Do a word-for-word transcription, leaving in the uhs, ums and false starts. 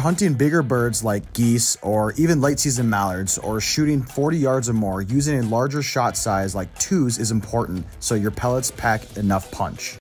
hunting bigger birds like geese or even late season mallards, or shooting forty yards or more, using a larger shot size like twos is important so your pellets pack enough punch.